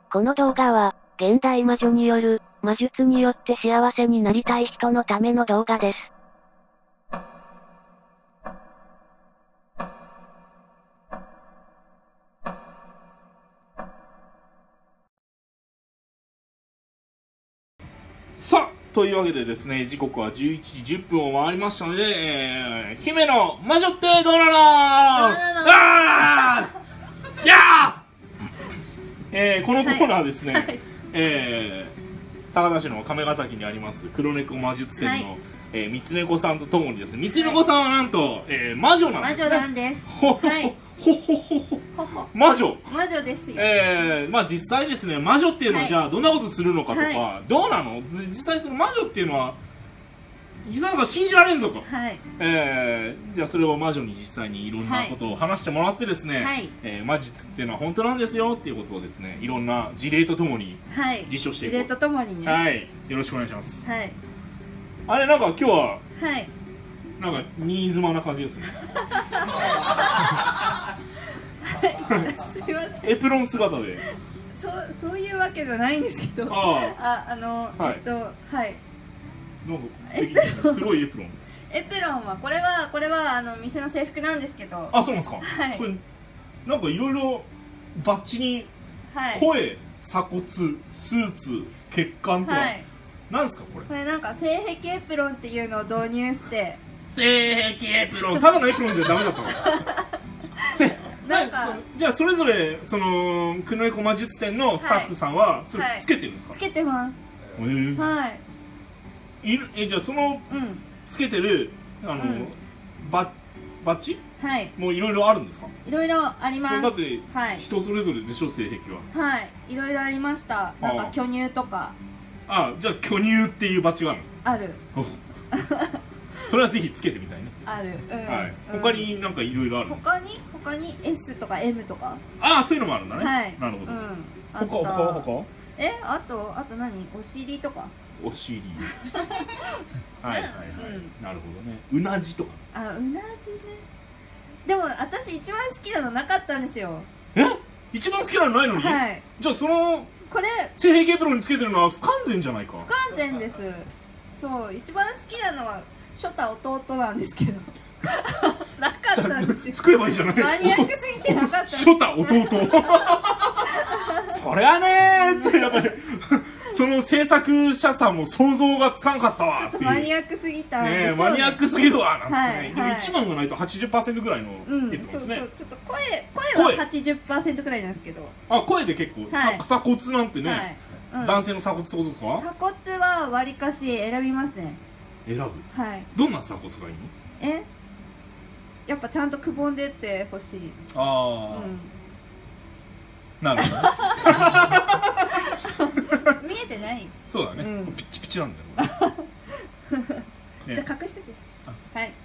この動画は、現代魔女による、魔術によって幸せになりたい人のための動画です。 さあというわけでですね、時刻は11時10分を回りましたので、姫の魔女ってどうなのあーやーこのコーナーですね、はい、酒田市の亀ヶ崎にあります黒猫魔術店の、三つ猫さんとともにですね、三つ猫さんはなんと、魔女なんですね。 魔女なんです。はい。 魔女ですよ。 まあ実際ですね、魔女っていうのはじゃあどんなことするのかとか、どうなの？実際その魔女っていうのは、いささか信じられんぞと。 はい。 じゃあそれを魔女に実際にいろんなことを話してもらってですね、はい、魔術っていうのは本当なんですよっていうことをですね、いろんな事例とともに実証していこう。 事例とともにね。 はい。よろしくお願いします。 はい。 あれなんか今日は、 はい。 なんか新妻な感じですね。 すいません。 エプロン姿で。 そういうわけじゃないんですけど。はい。なんか素敵ですね。黒いエプロン。 エプロンはこれは店の制服なんですけど。 あ、そうなんですか。 はい。 これなんかいろいろバッジに声、鎖骨、スーツ、血管とか。なんですかこれ。 これなんか性癖エプロンっていうのを導入して。 性癖エプロン、ただのエプロンじゃダメだったの。なんかじゃあそれぞれその黒猫魔術店のスタッフさんはそれつけてるんですか？ つけてます。はい。 じゃあそのつけてるバッジもういろいろあるんですか？ いろいろあります。 だって人それぞれでしょ、性癖は。はい、いろいろありました。なんか巨乳とか。 あ、じゃあ巨乳っていうバッジがある。 ある。 それはぜひつけてみたいね。 ある。 はい。他になんかいろいろある。 他に S とか M とか。 ああ、そういうのもあるんだね。 はい。 なるほど。他。 あと何？お尻とか。 お尻。はい。なるほどね。うなじとか。 あ、うなじね。でも私一番好きなのなかったんですよ。 一番好きなのないのに？はい。じゃあそのこれ性癖エプロンにつけてるのは不完全じゃないか。 不完全です。そう、一番好きなのはショタ弟なんですけど。なかったんですよ。 作ればいいじゃない。 マニアックすぎてなかった。 ショタ弟。そりゃねーってやっぱりその制作者さんも想像がつかんかったわ。 ちょっとマニアックすぎた。ね、 マニアックすぎるわなんですね。でも1番がないと 80% ぐらいのエプロンですね。 ちょっと声は 80% くらいなんですけど。 あ、声で結構鎖骨なんてね。男性の鎖骨ってことですか？ 鎖骨はわりかし選びますね。 選ぶ？ はい。 どんな鎖骨がいいの？ やっぱちゃんとくぼんでってほしい。 ああ。なるほど。見えてない？ そうだね。ピッチピチなんだよ。 じゃあ隠してください。はい。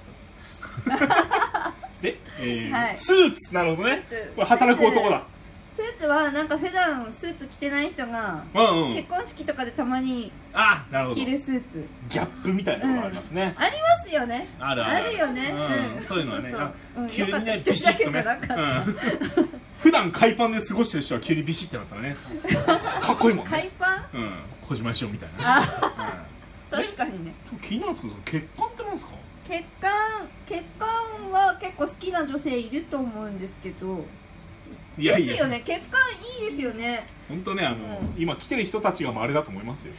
で、スーツ、なるほどね。これ働く男だ。 スーツはなんか普段スーツ着てない人が結婚式とかでたまに着るスーツ。 ギャップみたいなのがありますね。 ありますよね。あるよね。 そういうのはね、急にねビシッとね。 普段海パンで過ごしてる人は急にビシッてなったらね、かっこいいもんね。 海パン？ 小島よしおみたいな。 確かにね。 気になるんですけど、血管ってなんですか？ 血管は結構好きな女性いると思うんですけど。ですよね、血管いいですよね。 本当ね、今来てる人たちがあれだと思いますよ。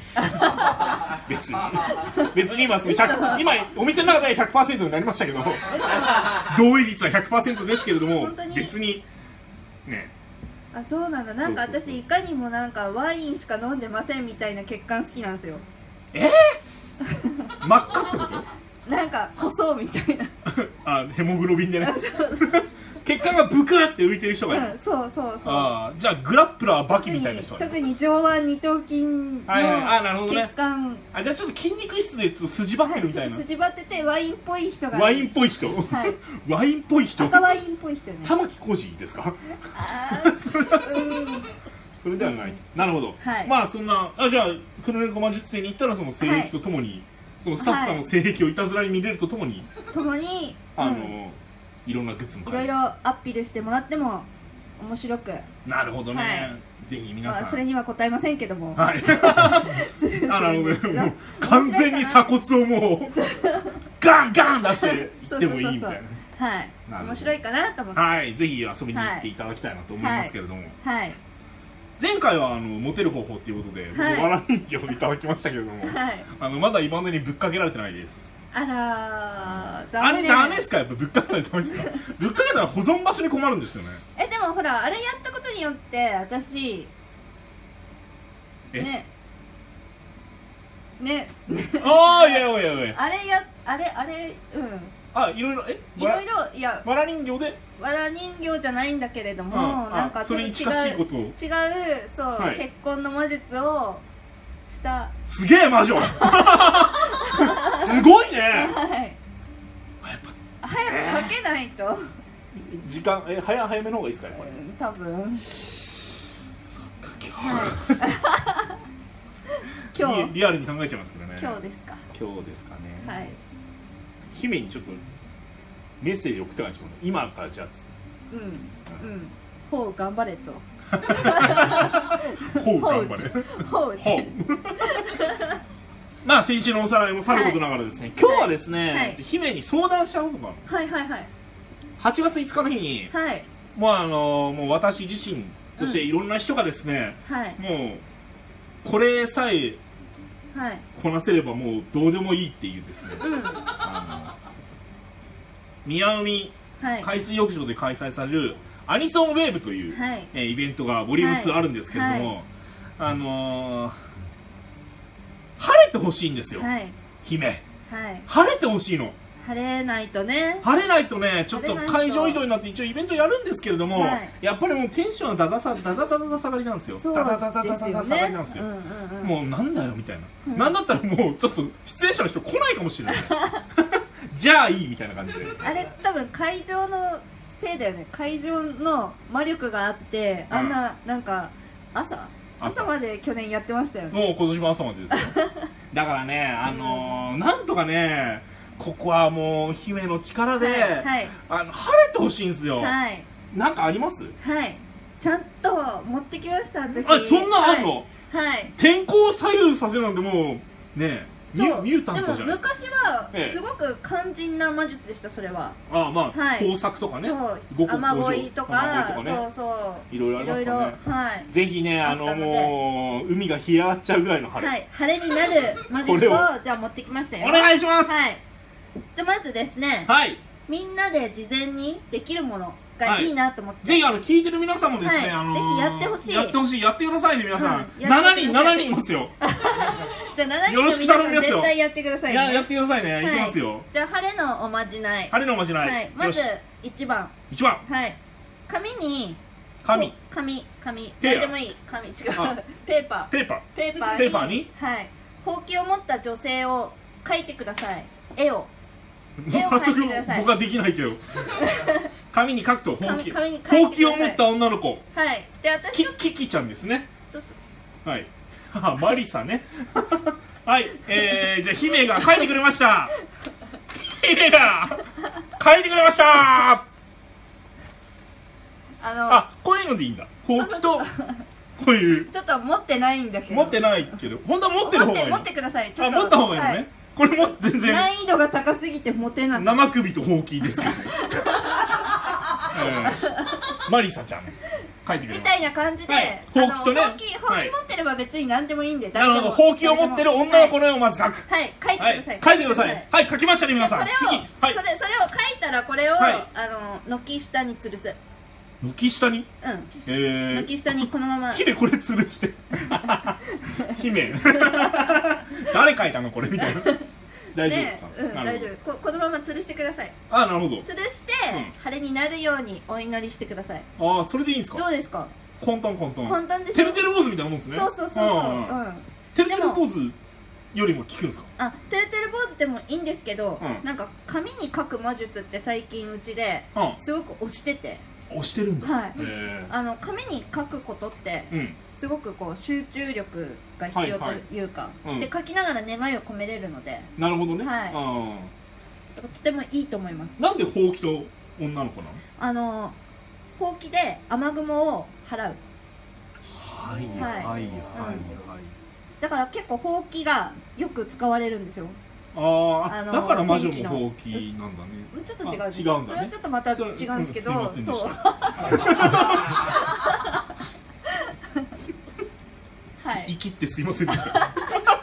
別に今お店の中で 100% になりましたけど、同意率は 100% ですけれども、別にね。 あ、そうなんだ。なんか私いかにもなんかワインしか飲んでませんみたいな血管好きなんですよ。 真っ赤ってこと？ なんか濃そうみたいな。 あ、ヘモグロビンでね。血管がブクーって浮いてる人がいる。 そう。 じゃあグラップラーバキみたいな人がいる。 特に上腕二頭筋の血管。 じゃあちょっと筋肉質で筋張ってるみたいな。 筋張っててワインっぽい人が。 ワインっぽい人。ワインっぽい人。 赤ワインっぽい人ね。 玉置浩二ですか？それではない。なるほど。まあそんなじゃあ黒猫魔術店に行ったらその性癖とともにそのスタッフさんの性癖をいたずらに見れるとともに。 ともに。 いろんなグッズもいろいろアピールしてもらっても面白く。 なるほどね。ぜひ皆さん。 それには答えませんけども。 はい。もう完全に鎖骨をもうガンガン出していってもいいみたいな。 はい。面白いかなと思って。 はい。ぜひ遊びに行っていただきたいなと思いますけれども。 はい。 前回はモテる方法っていうことでわら人形をいただきましたけれども、まだ今までにぶっかけられてないです。 あらー、 あれダメですか？やっぱぶっかけないとダメですか？ぶっかけたら保存場所に困るんですよね。 でもほらあれやったことによって私ねああ、いやいやいや、 あれいろいろいやわら人形でわら人形じゃないんだけれども、なんかそれに近しいことを違うそう結婚の魔術をした。 すげえ魔女。すごいね。 早くかけないと。 時間早めの方がいいですかね。 多分。 今日リアルに考えちゃいますけどね。 今日ですか。 今日ですかね。 はい。 姫にちょっとメッセージ送ってないでしょうね。今からじゃあ。 ほう頑張れと。 ほう頑張れ。ほう。まあ先週のおさらいもさることながらですね、今日はですね、姫に相談しちゃうのかな。 はいはいはい。 8月5日の日に、もう私自身、そしていろんな人がですね、もうこれさえこなせればもうどうでもいいっていうですね、宮海海水浴場で開催されるアニソンウェーブというイベントがボリューム2あるんですけれども、晴れてほしいんですよ、姫。晴れてほしいの。 晴れないとね、 ちょっと会場移動になって一応イベントやるんですけれども、やっぱりもうテンションはダダ下がりなんですよ。ダダ下がりなんですよ。もうなんだよみたいな。なんだったらもうちょっと出演者の人来ないかもしれない。じゃあいいみたいな感じで。 あれ多分会場のせいだよね。会場の魔力があってあんななんか朝まで去年やってましたよね。 もう今年も朝までですよ。だからね、なんとかね、ここはもう姫の力で晴れてほしいんですよ。なんかあります？ ちゃんと持ってきました私。 そんなあんの？天候を左右させるなんてもうね、ミュータントじゃないですか。 昔はすごく肝心な魔術でした。それは工作とかね、 雨乞いとか、 いろいろありますからね。ぜひね、もう海が干上がっちゃうぐらいの晴れ、 晴れになる魔術をじゃあ持ってきましたよ。 お願いします。 じゃあまずですね、みんなで事前にできるものがいいなと思って、 ぜひ聞いてる皆さんもですね、ぜひやってほしい。 やってくださいね皆さん。7人いますよ。 じゃあ7人の皆さん絶対やってくださいね。 やってくださいね。いきますよ。 じゃあ晴れのおまじない。まず1番。紙に何でもいい紙、違う、ペーパーにほうきを持った女性を描いてください。絵を早速僕はできないけど、紙に書くとほうきを持った女の子、 で私キキちゃんですね。マリサね。じゃあ姫が書いてくれました。こういうのでいいんだ。ほうきとこういう、 ちょっと持ってないんだけど。 持ってないけど本当は持ってる方がいい。 持ってください。 持った方がいいのね。これも全然難易度が高すぎて持てない。 生首とほうきですけど。マリサちゃん書いてくれみたいな感じで、 ほうきとね、 ほうき持ってれば別に何でもいいんで。 なるほど。ほうきを持ってる女の子の絵をまず書く。 書いてください。 書きましたね皆さん。次それを書いたらこれを軒下に吊るす。 軒下に？ 軒下にこのまま。 姫これ吊るして。姫。誰書いたのこれみたいな。大丈夫ですか？ 大丈夫。このまま吊るしてください。 なるほど。 吊るして晴れになるようにお祈りしてください。 それでいいんですか？ どうですか？ 簡単でしょ。 てるてる坊主みたいなもんですね。 そう。 てるてる坊主よりも効くんですか？ てるてる坊主でもいいんですけど、なんか紙に書く魔術って最近うちですごく推してて。 押してるんだ。 紙に書くことってすごくこう集中力が必要というか、で書きながら願いを込めれるので。 なるほどね。とてもいいと思います。 なんでほうきと女の子なの？ ほほうきで雨雲を払う。 はいはいはいはい。 だから結構ほうきがよく使われるんですよ。 ああ、だから魔女もほうきなんだね。 ちょっと違う。 違うんだね。 それはちょっとまた違うんですけど、そう。はい。 生きってすいませんでした。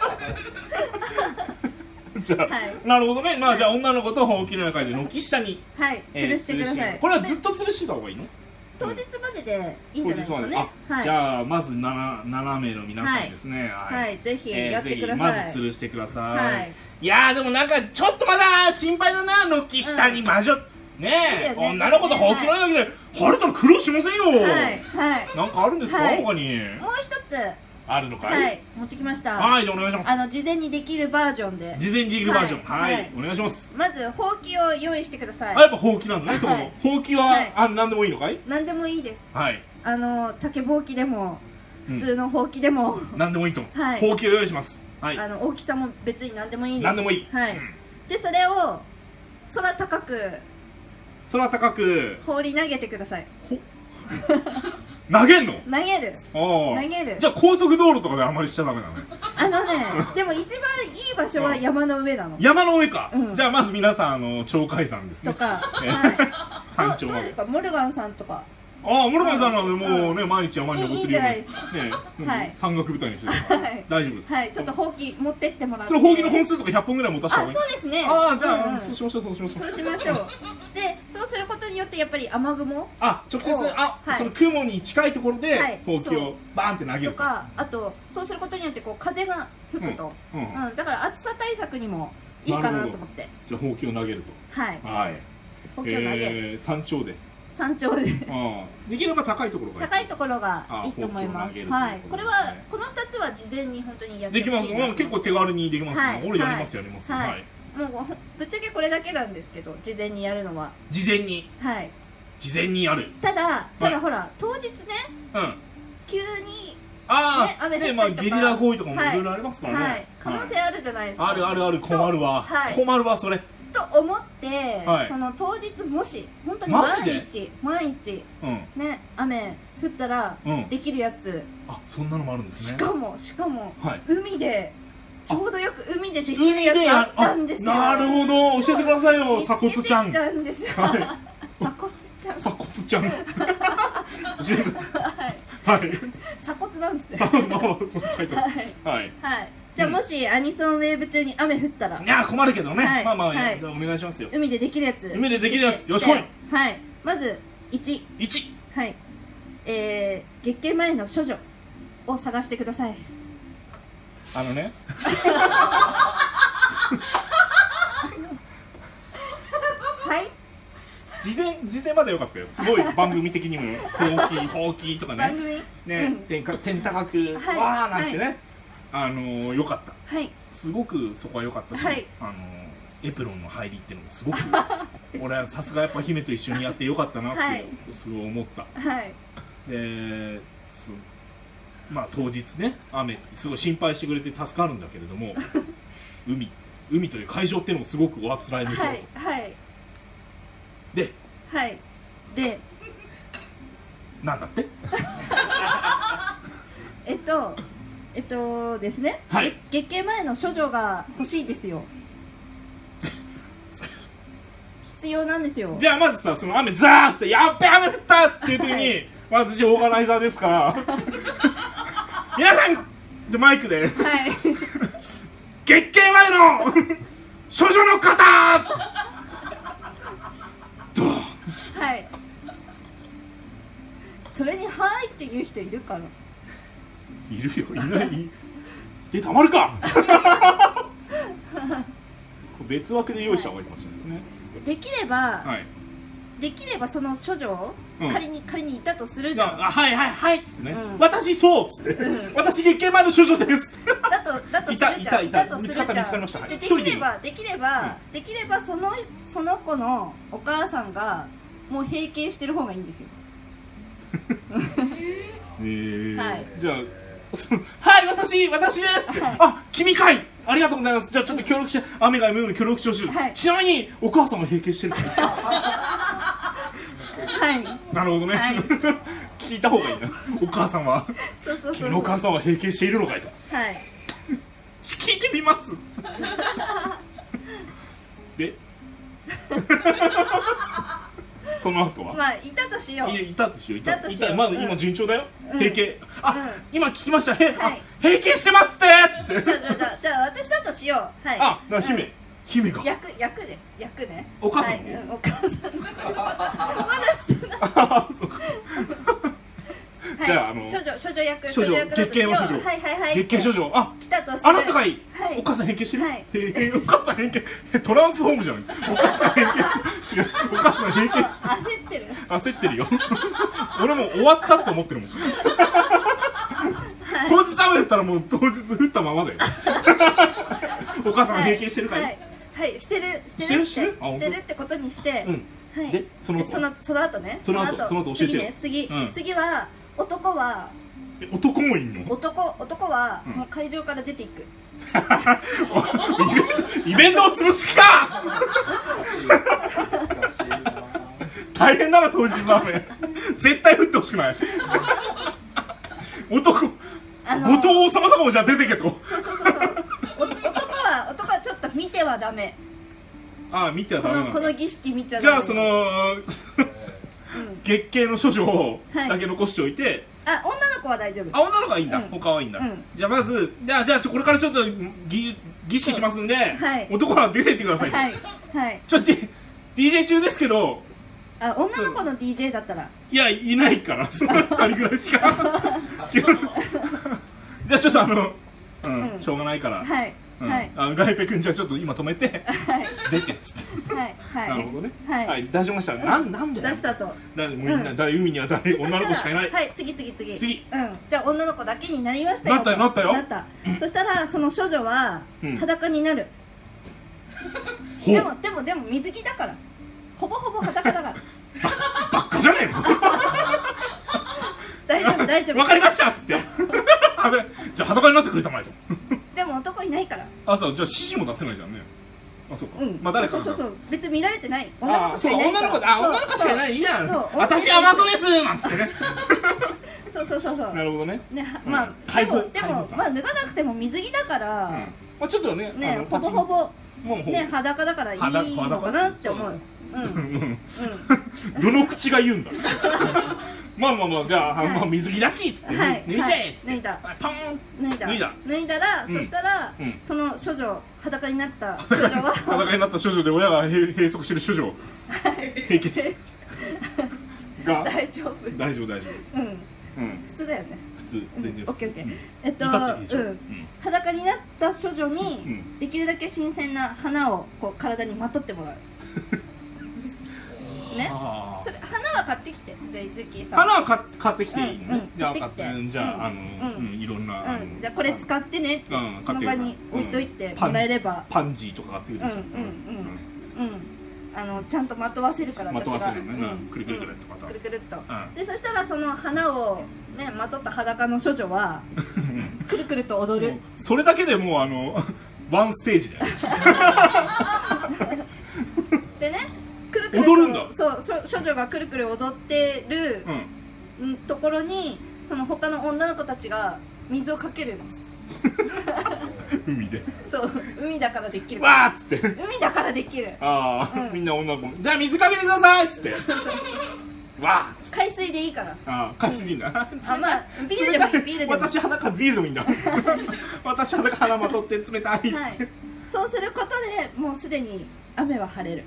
じゃあ、なるほどね。まあじゃあ女の子とほうきの中で軒下に吊るしてください。 これはずっと吊るしてた方がいいの？ 当日まででいいんじゃないですかね。 じゃあまず7名の皆さんですね。 はい、ぜひやってください。 まず吊るしてください。いやでもなんかちょっとまだ心配だな。軒下に魔女ねえ、女の子とほうきの中で晴れたら苦労しませんよ。なんかあるんですか他に？ もう一つあるのかい？ はい、持ってきました。 はい、じゃあお願いします。 事前にできるバージョンで。 事前にできるバージョン。はい、お願いします。 まずほうきを用意してください。 やっぱほうきなんだね。そのほうきは何でもいいのかい？ 何でもいいです。 はい。 竹ぼうきでも普通のほうきでも何でもいいと。ほうきを用意します。はい。 大きさも別に何でもいいです。 何でもいい。 はい。でそれを空高く放り投げてください。 投げんの？ 投げる。 じゃあ高速道路とかであんまりしちゃダメなのね。 でも一番いい場所は山の上なの。 山の上か。じゃあまず皆さん鳥海山ですね。 とか。 山頂まで。 どうですか、モルガンさんとか。 モルガンさんはもうね毎日山に登ってるよね。山岳部隊の人です。大丈夫です。 はい、ちょっとほうき持ってってもらって。 それほうきの本数とか100本ぐらい持たした方がいい。 そうですね。 じゃあそうしましょう。 そうしましょう。でそうすることによってやっぱり雨雲。 直接その雲に近いところでほうきをバーンって投げるとか。あとそうすることによってこう風が吹くと。だから暑さ対策にもいいかなと思って。 じゃあほうきを投げると。 はい。ほうきを投げる。 山頂で。できれば高いところがいいと思います。はい。この2つは事前に本当にやってできます。結構手軽にできますね。俺やります。はい。 もうぶっちゃけこれだけなんですけど、事前にやるのは。 事前に。 はい。 事前にやる。 ただほら当日ね。急に雨降ったりとか。 ゲリラ豪雨とかもいろいろありますからね。 可能性あるじゃないですか。 ある困るわ。それ。 と思って、その当日もし本当に万一ね雨降ったらできるやつ。 そんなのもあるんですね。 しかも海でちょうどよく海でできるやつあったんですよ。 なるほど、教えてくださいよ、鎖骨ちゃん。 鎖骨ちゃん。教えてください。はい。 鎖骨なんですね。 はい。 じゃあもしアニソンウェーブ中に雨降ったら。 いや困るけどね。お願いしますよ。 海でできるやつ。 よしこい。 はい。まず1。はい。月経前の処女を探してください。 ね。 はい。 事前までよかったよ。すごい番組的にもほうきとかね。 番組。 ね、天高くわーなんてね。良かった。すごくそこは良かったし、エプロンの入りっていうのもすごく俺はさすがやっぱ姫と一緒にやって良かったなってすごい思った。でまあ当日ね雨ってすごい心配してくれて助かるんだけれども海という会場っていうのもすごくおあつらえ向こうと。でなんだってですね、月経前の処女が欲しいですよ。必要なんですよ。 じゃあまずさ、その雨ザーってやっべ雨降ったっていう時に、私オーガナイザーですから皆さんでマイクで月経前の処女の方それに「はい」って言う人いるかな。 いるよ、いない。でたまるか別枠で用意した方がいいかもしれないですね。 できればその処女を仮にいたとするじゃん。 はいっつってね、私そうっつって、私月経前の処女ですだとするじゃん。いたとするじゃん。できればその子のお母さんがもう閉経してる方がいいんですよ。 じゃあはい、私ですって、君かい、ありがとうございます。じゃあちょっと協力して、雨がやむように協力してほしい。ちなみにお母さんも閉経してるから。 なるほどね。聞いた方がいいな。お母さんは君のお母さんは閉経しているのかいと。聞いてみます。でその後は、 まあいたとしよう。 いたとしよう。まだ今順調だよ。閉経。あ、今聞きました。閉経してますってっつって。 じゃあ私だとしよう。はい。 あ、姫が役ね。 お母さん。 お母さん。まだしてない。じゃあ処女役月経の処女。月経処女。あ、あなたがいい。お母さん変形してる。お母さん変形。トランスフォームじゃない。お母さん変形して違う。お母さん変形して焦ってるよ。俺も終わったって思ってるもん。当日雨降ったらもう当日降ったままだよ。お母さん変形してるかい。 はいしてるってことにして、 でその後ね。 その後教えてよ。 次は男は男もいんの？ 男はもう会場から出ていく。 イベントを潰す気か。大変だな当日の雨。絶対降ってほしくない。男後藤王様とかもじゃあ出てけと。 男はちょっと見てはダメ。 ああ見てはダメ。 この儀式見ちゃダメ。 じゃあその月経の処女をだけ残しておいて、 あ、女の子は大丈夫。 あ、女の子はいいんだ。他はいいんだ。じゃあまずじゃあこれからちょっと儀式しますんで、男は出てってください。はい。ちょっと DJ 中ですけど。 あ、女の子の DJ だったら。 いや、いないからその2人ぐらいしか。じゃあちょっとしょうがないから。はい。ガイペ君じゃあちょっと今止めて出てっつって。なるほどね。はい出しました。なんで出したと。 海には女の子しかいない。 はい、次。じゃあ女の子だけになりましたよ。 なったよ。 そしたらその処女は裸になる。でも水着だから。ほぼ裸だから。 ばっかじゃねえの。 大丈夫。 わかりましたっつって。じゃあ裸になってくれたまえと。 でも男いないから。 あ、そう、じゃあ指示も出せないじゃんね。あ、そうか。まあ誰かが。 そう別に見られてない。女の子しかいない。 女の子しかいない。いいやん。私アマゾネスなんつってね。 そうなるほどね。 まあでもまあ脱がなくても水着だから。 まあちょっとね、 ほぼね裸だからいいのかなって思う。 どの口が言うんだ。まあじゃあ水着だしっつって脱いじゃえっつって脱いだら、そしたらその処女、裸になった処女は裸になった処女で親が閉塞してる処女平気が大丈夫普通だよね。 普通全然普通。 裸になった処女にできるだけ新鮮な花をこう体にまとってもらう。ね、それ花は買ってきて。じゃあズッキーさん、 花は買ってきていいの？じゃあいろんなじゃあこれ使ってねってその場に置いといてもらえれば。 パンジーとか買ってくるでしょ。 ちゃんとまとわせるから。 まとわせるね。くるくるっと。でそしたらその花をねまとった裸の処女はくるくると踊る。 それだけでもうワンステージだよ。 でね、くるくる踊るんだ。 そう処女がくるくる踊ってるところにその他の女の子たちが水をかけるの。 海で。 そう海だからできる。 わーっつって。 海だからできる。 みんな女の子じゃあ水かけてくださいっつって。わー。 海水でいいから。 海水でいいんだ。 まあビールでもいい。ビールでも。 私裸ビールでもいいんだ。私裸鼻まとって冷たいっつって。 そうすることでもうすでに雨は晴れる。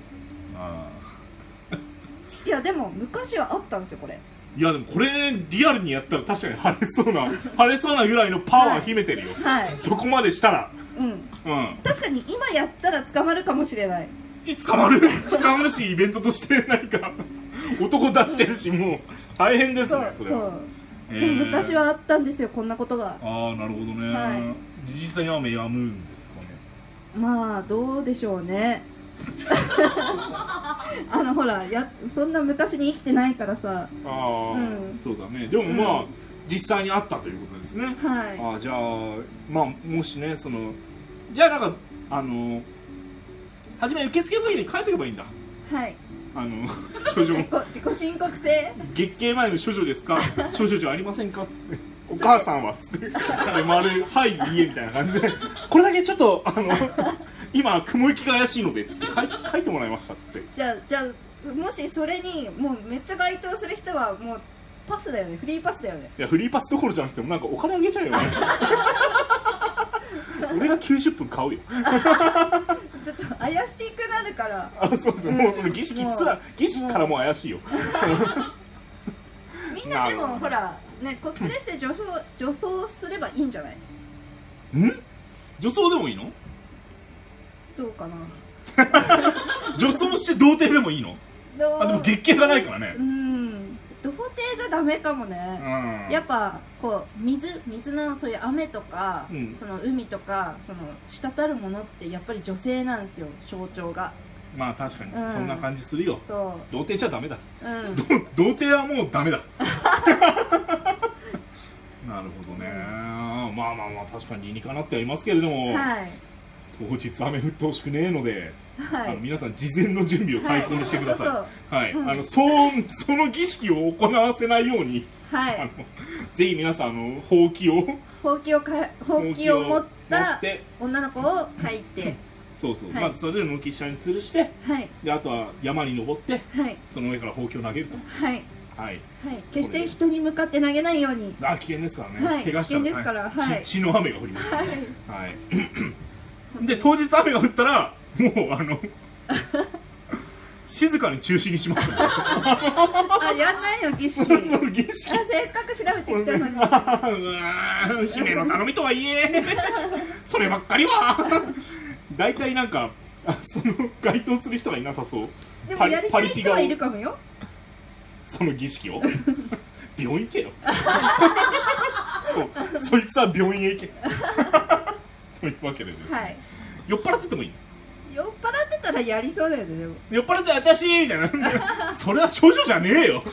いやでも昔はあったんですよこれ。 いやでもこれリアルにやったら確かに晴れそうなぐらいのパワー秘めてるよ。そこまでしたら。 確かに今やったら捕まるかもしれない。 捕まるしイベントとして何か男出してるしもう大変ですねそれは。 でも昔はあったんですよこんなことが。 なるほどね。実際に雨止むんですかね。 まあどうでしょうね。ほらそんな昔に生きてないからさ。 そうだね。でもまあ実際にあったということですね。じゃあまあもしねじゃあなんか初め受付部位に変えておけばいいんだ。 処女、 自己申告制、 月経前の処女ですか、処女じゃありませんかっつって、お母さんはっつって、丸、はい、家みたいな感じで、これだけちょっと、今、雲行きが怪しいのでっつって書いてもらえますかっつって。 じゃあ、もしそれに、もうめっちゃ該当する人は、もう、パスだよね、フリーパスだよね。 いや、フリーパスどころじゃなくても、なんかお金あげちゃうよね。俺が90分買うよ。 ちょっと怪しくなるから。 あ、そうそう、もうその儀式からもう怪しいよ。 みんなでもほらね、コスプレして女装すればいいんじゃない？ 女装でもいいの？ どうかな。 女装して童貞でもいいの？あ、でも月経がないからね。 童貞じゃダメかもね。やっぱこう水のそういう雨とか、その海とかその滴るものってやっぱり女性なんですよ、象徴が。まあ確かに、そんな感じするよ。 そう。 童貞じゃダメだ。童貞はもうダメだ。なるほどね。まあ確かに理にかなってはいますけれども、当日雨降ってほしくねえので。皆さん事前の準備を最高にしてください。はい、その儀式を行わせないように、ぜひ皆さんほうきを持った女の子を描いて、 そうそう、まずそれを軒下に吊るして、であとは山に登って、その上からほうきを投げると。 決して人に向かって投げないように。 危険ですからね。怪我したら血の雨が降ります。で当日雨が降ったらもう静かに中止にします。 あ、やんないよ儀式。 儀式。 せっかく調べてきたのに。 姫の頼みとはいえ、そればっかりは。大体なんかその該当する人がいなさそう。 でもやりたい人はいるかもよ。 その儀式を病院行けよ。そいつは病院へ行け。というわけでですね。酔っ払っててもいい。 酔っ払ってたらやりそうだよね。でも酔っ払って私みたいな。それは少女じゃねえよ。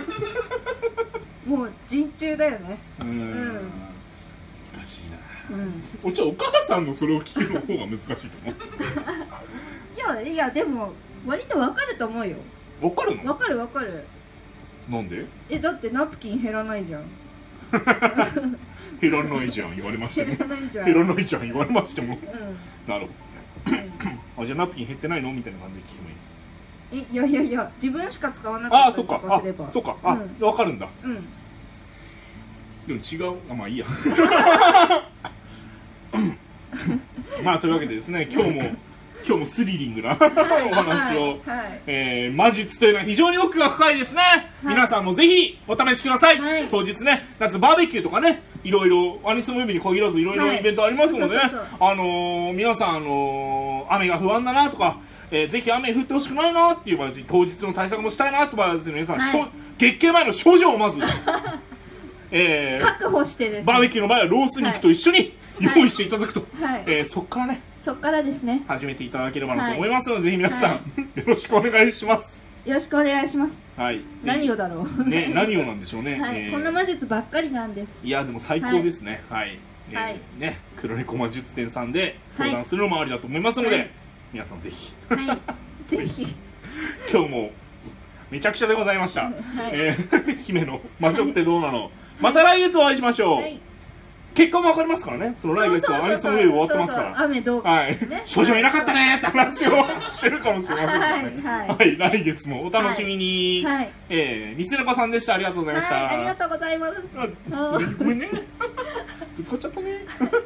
もう陣中だよね。 難しいな。じゃあお母さんのそれを聞くの方が難しいと思う。 じゃあいやでも割とわかると思うよ。 わかるの？ わかるわかる。 なんで？ だってナプキン減らないじゃん。 減らないじゃん言われましても。減らないじゃん言われましても。なるほど。じゃあナプキン減ってないのみたいな感じで聞くのいい？いや自分しか使わなかったりとかすれば。 そうか。わかるんだ。でも違う。まあいいや。まあというわけでですね、今日もスリリングなお話を、魔術というのは非常に奥が深いですね。皆さんもぜひお試しください。当日ね、夏バーベキューとかね、いろいろアニソンムービーに限らずいろいろイベントありますのでね、皆さん雨が不安だなとか、ぜひ雨降ってほしくないなっていう場合、当日の対策もしたいなって場合はですね、皆さん月経前の症状をまず確保してですね、 バーベキューの場合はロース肉と一緒に用意していただくと、そっからね、 そっからですね、 始めていただければなと思いますので、ぜひ皆さんよろしくお願いします。 よろしくお願いします。何をだろうね、何をなんでしょうね。 こんな魔術ばっかりなんです。 いやでも最高ですね。ね、黒猫魔術店さんで相談するのもありだと思いますので、皆さんぜひぜひ今日もめちゃくちゃでございました。姫の魔女ってどうなの。また来月お会いしましょう。結果もわかりますからね。その来月はアニソンウェーブ終わってますから。 雨どうか。 少女いなかったねって話をしてるかもしれませんね。来月もお楽しみに。三つ猫さんでした。ありがとうございました。 ありがとうございます。 ごめんね。ぶつかっちゃったね。